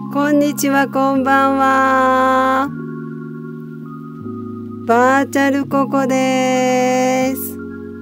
こんにちは、こんばんは。バーチャルココです。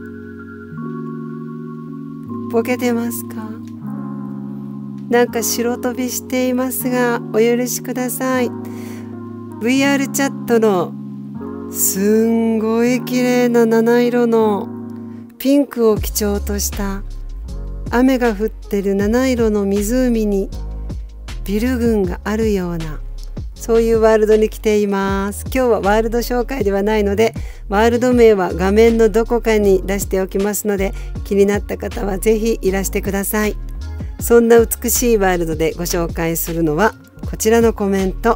ボケてますか？なんか白飛びしていますが、お許しください。VR チャットのすんごい綺麗な七色のピンクを基調とした雨が降ってる七色の湖にビル群があるような、そういうワールドに来ています。今日はワールド紹介ではないので、ワールド名は画面のどこかに出しておきますので、気になった方はぜひいらしてください。そんな美しいワールドでご紹介するのはこちらのコメント。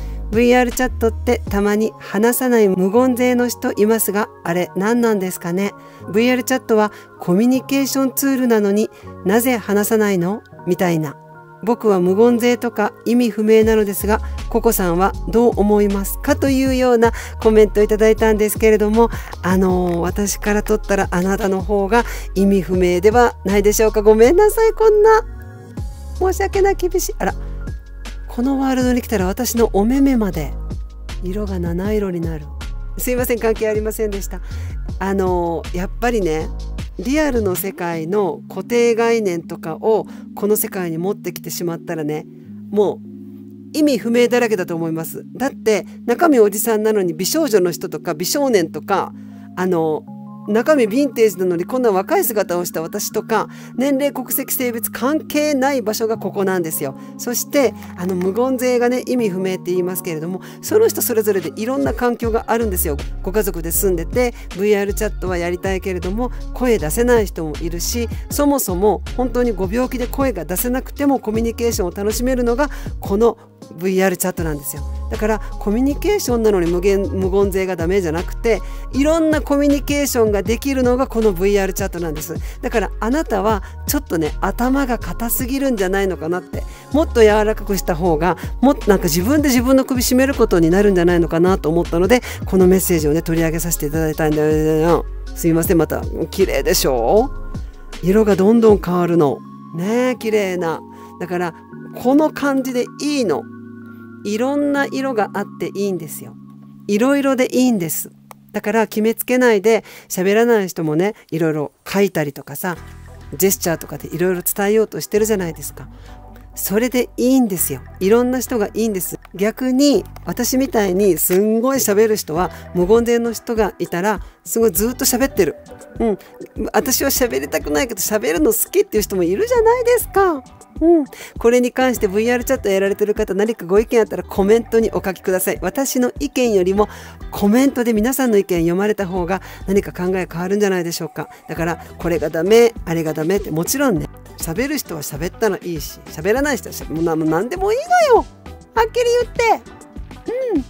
VR チャットってたまに話さない無言勢の人いますが、あれ何なんですかね。 VR チャットはコミュニケーションツールなのになぜ話さないのみたいな。僕は無言勢とか意味不明なのですが、ココさんはどう思いますか、というようなコメントをいただいたんですけれども、私からとったらあなたの方が意味不明ではないでしょうか。ごめんなさい、こんな申し訳ない、厳しい。あら、このワールドに来たら私のお目目まで色が七色になる。すいません、関係ありませんでした。やっぱりね、リアルの世界の固定概念とかをこの世界に持ってきてしまったらね、もう意味不明だらけだと思います。だって中身おじさんなのに美少女の人とか美少年とか、中身ヴィンテージなのにこんな若い姿をした私とか、年齢国籍性別関係ない場所がここなんですよ。そして無言勢がね、意味不明って言いますけれども、その人それぞれでいろんな環境があるんですよ。ご家族で住んでて VR チャットはやりたいけれども声出せない人もいるし、そもそも本当にご病気で声が出せなくてもコミュニケーションを楽しめるのがこの VR チャットなんですよ。だからコミュニケーションなのに無言勢がダメじゃなくて、いろんなコミュニケーションができるのがこの VR チャットなんです。だからあなたはちょっとね、頭が硬すぎるんじゃないのかなって、もっと柔らかくした方がもっとなんか自分で自分の首絞めることになるんじゃないのかなと思ったので、このメッセージをね取り上げさせていただいたんだよ。すいません。また綺麗でしょ。色がどんどん変わるのね、綺麗な。だからこの感じでいいの。いろんな色があっていいんですよ。いろいろでいいんです。だから決めつけないで、喋らない人もね、いろいろ書いたりとかさ、ジェスチャーとかでいろいろ伝えようとしてるじゃないですか。それでいいんですよ。いろんな人がいいんです。逆に私みたいにすんごい喋る人は、無言勢の人がいたらすごいずっと喋ってる。私は喋りたくないけど喋るの好きっていう人もいるじゃないですか。これに関して VR チャットやられてる方、何かご意見あったらコメントにお書きください。私の意見よりもコメントで皆さんの意見読まれた方が何か考え変わるんじゃないでしょうか。だからこれがダメ、あれがダメって、もちろんね、喋る人は喋ったらいいし、喋らない人はもう何でもいいのよ、はっきり言って。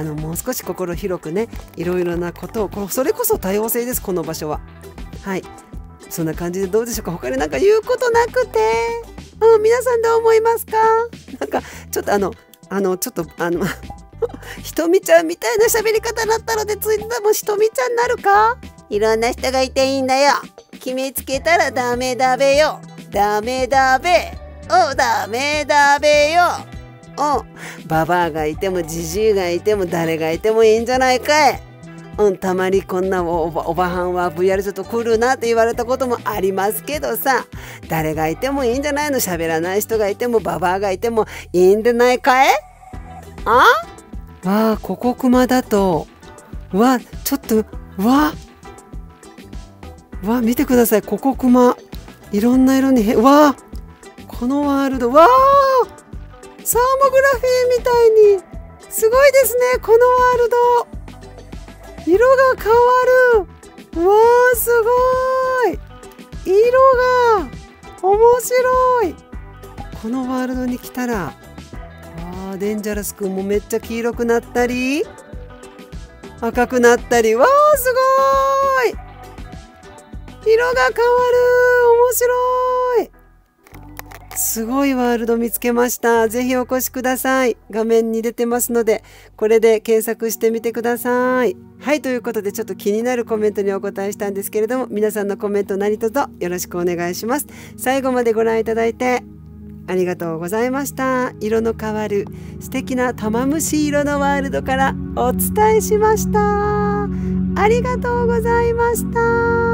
もう少し心広くね、いろいろなことを、それこそ多様性です、この場所は。はい、そんな感じでどうでしょうか。他になんか言うことなくて、皆さんどう思いますか。なんかちょっとちょっとひとみちゃんみたいな喋り方だったので、ついてもひとみちゃんになるか。いろんな人がいていいんだよ。決めつけたらダメだべよ。ダメだべ。ダメだべよ。ババアがいてもジジイがいても誰がいてもいいんじゃないかい。たまにこんなおばはんは VR ちょっと来るなって言われたこともありますけどさ、誰がいてもいいんじゃないの。喋らない人がいてもババアがいてもいいんでないかい。ここクマだと、ちょっと見てください。ここクマいろんな色にこのワールド、サーモグラフィーみたいにすごいですね。このワールド色が変わる。すごい。色が面白い。このワールドに来たら、デンジャラスくんもめっちゃ黄色くなったり赤くなったり、すごい。色が変わる。面白い。すごいワールド見つけました。ぜひお越しください。画面に出てますので、これで検索してみてください。はい、ということでちょっと気になるコメントにお答えしたんですけれども、皆さんのコメント何卒よろしくお願いします。最後までご覧いただいてありがとうございました。色の変わる素敵な玉虫色のワールドからお伝えしました。ありがとうございました。